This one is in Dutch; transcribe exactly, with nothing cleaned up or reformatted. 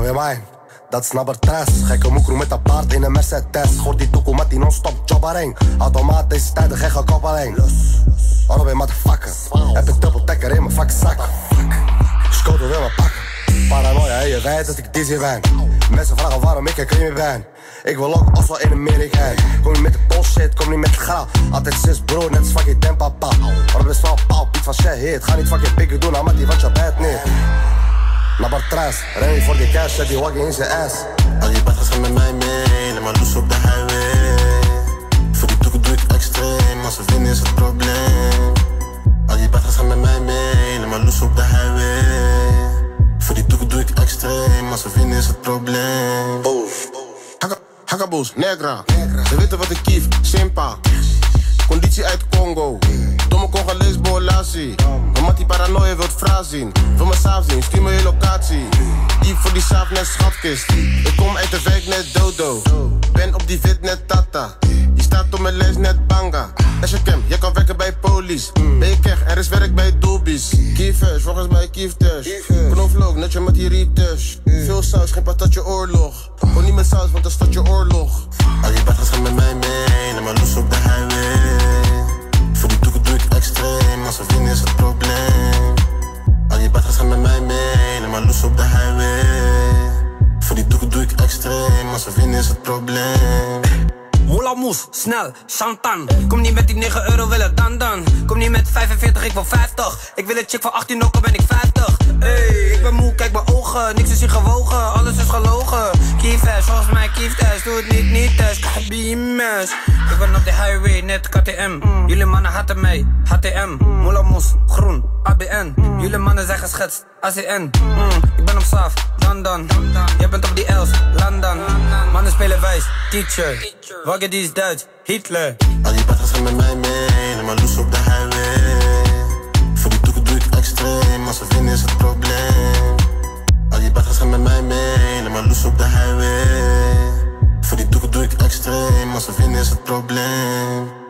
weer mij. Dat is nabertres. Gekke moekroe met een paard in een Mercedes. Goor die toekoe met die non-stop jobbering. Automatisch tijdig, geen gekoppeling. Waarom ben je motherfucker? Heb een dubbeldekker in mijn vakzak. Skoto wil me pakken. Paranoia, je weet dat ik dizzy ben. Mensen vragen waarom ik een creamy ben. Ik wil ook Oslo in Amerika. Kom niet met de bullshit, kom niet met de grauw. Altijd zus bro, net als fucking ten papa. Maar best wel pauw, Piet van shit hit. Ga niet fucking pikken doen, aan die wat je bed niet. Naar Bartras, ren je voor die cash, zet die waggie in zijn ass. Al die badgas gaan met mij mee, laat maar los op de highway. Voor die toeken doe ik extreem, als ze winnen is het probleem. Al die badgas gaan met mij mee, laat maar los op de highway. Voor die toeken doe ik extreem, als ze winnen is het probleem. Hakaboos, negra. Ze weten wat ik kief, simpa. Conditie uit Congo. Domme Congolese bolassie. Omdat die paranoia wilt vraag zien. Wil me saaf zien, stuur me je locatie. Diep voor die saaf net schatkist. Ik kom uit de wijk net dodo. Ben op die wit net tata. Je staat op mijn lijst net banga. Als je kem, jij kan werken bij police. Ben je kech, er is werk bij dobies. Kiefers, volgens mij kiefters. Knoflook, netje met die riepters. Veel saus, geen patatje oorlog. Gewoon niet met saus, want dan start je oorlog. Al die badgas gaan met mij mee, laat maar los op de highway. Voor die toeken doe ik extreem, als ze winnen is het probleem. Al die badgas gaan met mij mee, laat maar los op de highway. Voor die toeken doe ik extreem, als ze winnen is het probleem. Moula moes, snel, Chantan. Kom niet met die negen euro, willen dan dan. Kom niet met vijfenveertig, ik wil vijftig. Ik wil een chick van achttien, ook al ben ik vijftig. Hey, ik ben moe, kijk mijn ogen. Niks is hier gewogen, alles is gelogen. Kiefes, volgens mij kieftest. Doe het niet, niet test, kabimes. Ik ben op de highway, net K T M. Jullie mannen haten mij, H T M. Moula moes, groen, A B N. Jullie mannen zijn geschetst, A C N. mm, Ik ben op Saaf, dan dan. Jij bent op die Els, London. Mannen spelen wijs, teacher. Wagger die is Duits, Hitler. Al die badgas gaan met mij mee, laat maar los op de highway. Voor die toeken doe ik extreem, als ze winnen is het probleem. Al die badgas gaan met mij mee, laat maar los op de highway. Voor die toeken doe ik extreem, als ze winnen is het probleem.